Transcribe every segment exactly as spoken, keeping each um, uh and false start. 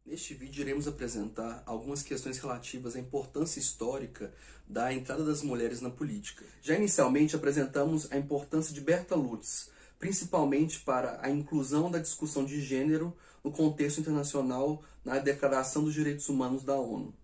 Neste vídeo iremos apresentar algumas questões relativas à importância histórica da entrada das mulheres na política. Já inicialmente apresentamos a importância de Berta Lutz, principalmente para a inclusão da discussão de gênero no contexto internacional na Declaração dos Direitos Humanos da ONU.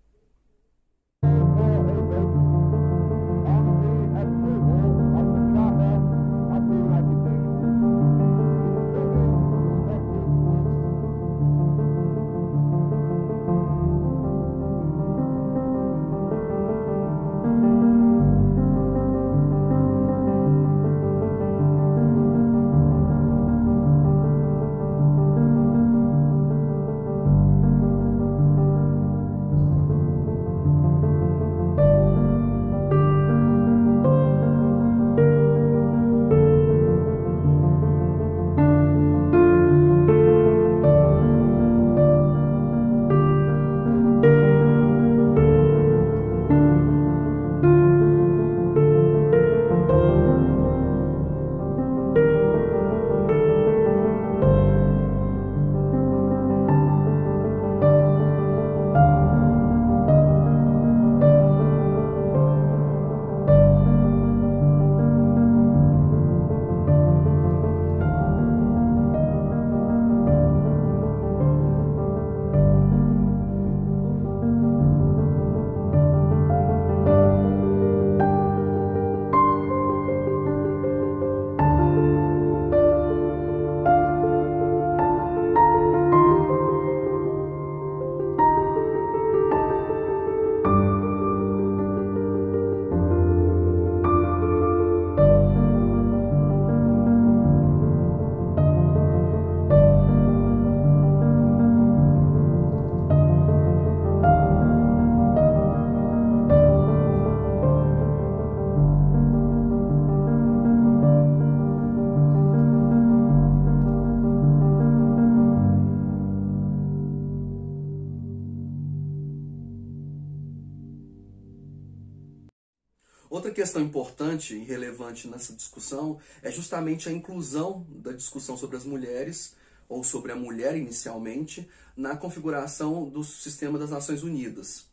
Outra questão importante e relevante nessa discussão é justamente a inclusão da discussão sobre as mulheres, ou sobre a mulher inicialmente, na configuração do sistema das Nações Unidas.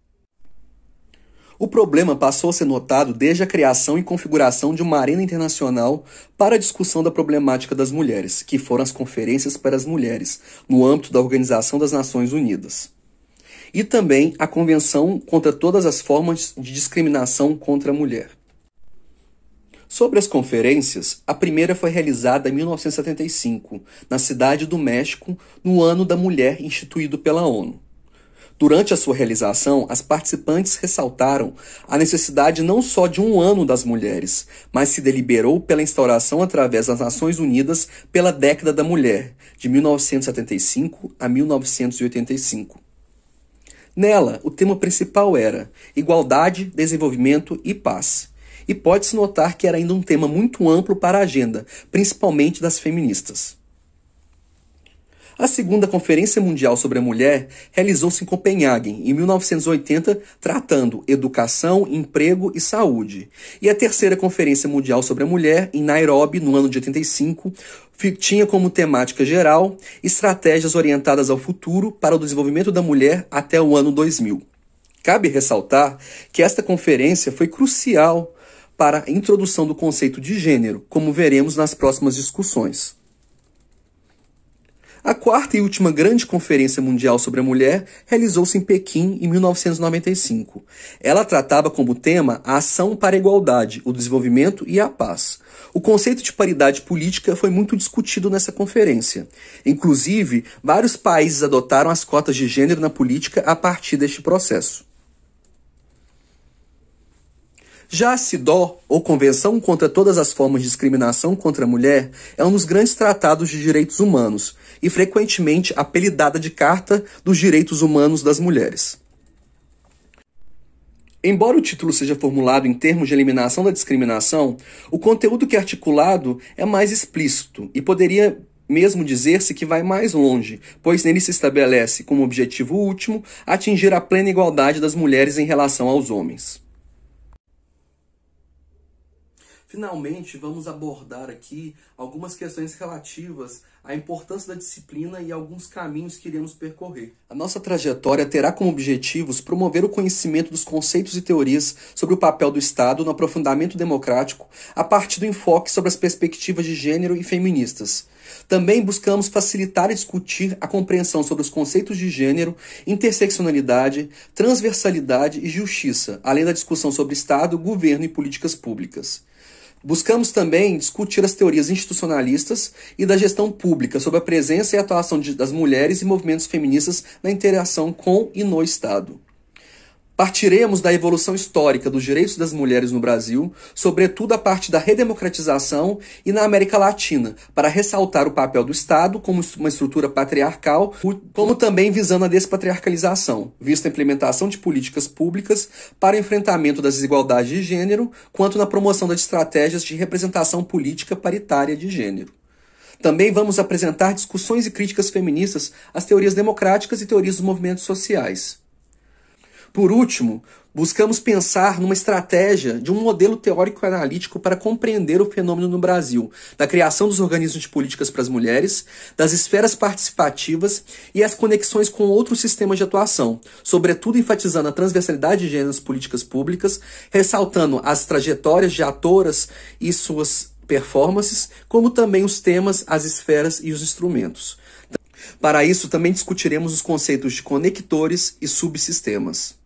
O problema passou a ser notado desde a criação e configuração de uma arena internacional para a discussão da problemática das mulheres, que foram as Conferências para as Mulheres, no âmbito da Organização das Nações Unidas. E também a Convenção contra todas as formas de discriminação contra a mulher. Sobre as conferências, a primeira foi realizada em mil novecentos e setenta e cinco, na Cidade do México, no Ano da Mulher instituído pela ONU. Durante a sua realização, as participantes ressaltaram a necessidade não só de um ano das mulheres, mas se deliberou pela instauração através das Nações Unidas pela década da mulher, de mil novecentos e setenta e cinco a mil novecentos e oitenta e cinco. Nela, o tema principal era igualdade, desenvolvimento e paz. E pode-se notar que era ainda um tema muito amplo para a agenda, principalmente das feministas. A segunda Conferência Mundial sobre a Mulher realizou-se em Copenhague, em mil novecentos e oitenta, tratando educação, emprego e saúde. E a terceira Conferência Mundial sobre a Mulher, em Nairobi, no ano de oitenta e cinco, tinha como temática geral estratégias orientadas ao futuro para o desenvolvimento da mulher até o ano dois mil. Cabe ressaltar que esta conferência foi crucial para a introdução do conceito de gênero, como veremos nas próximas discussões. A quarta e última grande Conferência Mundial sobre a Mulher realizou-se em Pequim em mil novecentos e noventa e cinco. Ela tratava como tema a ação para a igualdade, o desenvolvimento e a paz. O conceito de paridade política foi muito discutido nessa conferência. Inclusive, vários países adotaram as cotas de gênero na política a partir deste processo. Já a CEDAW, ou Convenção contra todas as formas de discriminação contra a mulher, é um dos grandes tratados de direitos humanos e frequentemente apelidada de Carta dos Direitos Humanos das Mulheres. Embora o título seja formulado em termos de eliminação da discriminação, o conteúdo que é articulado é mais explícito e poderia mesmo dizer-se que vai mais longe, pois nele se estabelece como objetivo último atingir a plena igualdade das mulheres em relação aos homens. Finalmente, vamos abordar aqui algumas questões relativas à importância da disciplina e alguns caminhos que iremos percorrer. A nossa trajetória terá como objetivos promover o conhecimento dos conceitos e teorias sobre o papel do Estado no aprofundamento democrático a partir do enfoque sobre as perspectivas de gênero e feministas. Também buscamos facilitar e discutir a compreensão sobre os conceitos de gênero, interseccionalidade, transversalidade e justiça, além da discussão sobre Estado, governo e políticas públicas. Buscamos também discutir as teorias institucionalistas e da gestão pública sobre a presença e atuação de, das mulheres e movimentos feministas na interação com e no Estado. Partiremos da evolução histórica dos direitos das mulheres no Brasil, sobretudo a partir da redemocratização e na América Latina, para ressaltar o papel do Estado como uma estrutura patriarcal, como também visando a despatriarcalização, vista a implementação de políticas públicas para o enfrentamento das desigualdades de gênero, quanto na promoção das estratégias de representação política paritária de gênero. Também vamos apresentar discussões e críticas feministas às teorias democráticas e teorias dos movimentos sociais. Por último, buscamos pensar numa estratégia de um modelo teórico-analítico para compreender o fenômeno no Brasil, da criação dos organismos de políticas para as mulheres, das esferas participativas e as conexões com outros sistemas de atuação, sobretudo enfatizando a transversalidade de gênero nas políticas públicas, ressaltando as trajetórias de autoras e suas performances, como também os temas, as esferas e os instrumentos. Para isso, também discutiremos os conceitos de conectores e subsistemas.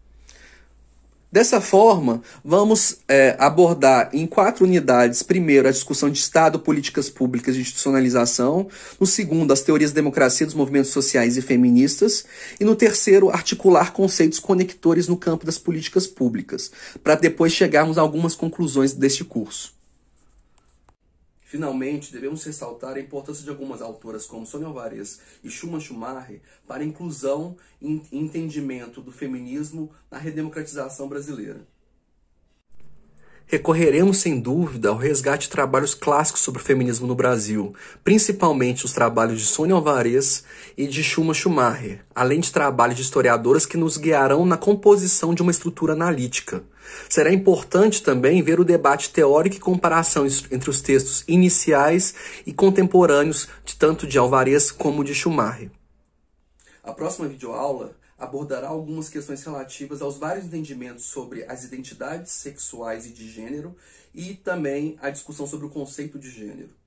Dessa forma, vamos é, abordar em quatro unidades, primeiro, a discussão de Estado, políticas públicas e institucionalização, no segundo, as teorias da democracia dos movimentos sociais e feministas, e no terceiro, articular conceitos conectores no campo das políticas públicas, para depois chegarmos a algumas conclusões deste curso. Finalmente, devemos ressaltar a importância de algumas autoras como Sônia Alvarez e Schumann Schumacher para a inclusão e entendimento do feminismo na redemocratização brasileira. Recorreremos sem dúvida ao resgate de trabalhos clássicos sobre o feminismo no Brasil, principalmente os trabalhos de Sônia Alvarez e de Schumann Schumacher, além de trabalhos de historiadoras que nos guiarão na composição de uma estrutura analítica. Será importante também ver o debate teórico e comparação entre os textos iniciais e contemporâneos, de tanto de Alvarez como de Schumacher. A próxima videoaula abordará algumas questões relativas aos vários entendimentos sobre as identidades sexuais e de gênero e também a discussão sobre o conceito de gênero.